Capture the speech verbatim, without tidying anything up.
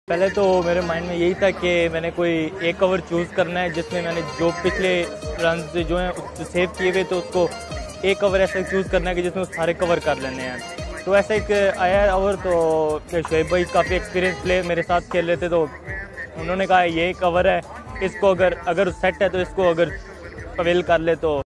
पहले तो मेरे माइंड में यही था कि मैंने कोई एक कवर चूज़ करना है जिसमें मैंने जो पिछले रन जो हैं सेव किए हुए तो उसको एक कवर ऐसा चूज़ करना है कि जिसमें सारे कवर कर लेने हैं। तो ऐसा एक आया है ओवर, तो शोएब भाई काफ़ी एक्सपीरियंस प्लेयर मेरे साथ खेल रहे थे, तो उन्होंने कहा ये कवर है, इसको अगर अगर सेट है तो इसको अगर अवेल कर ले तो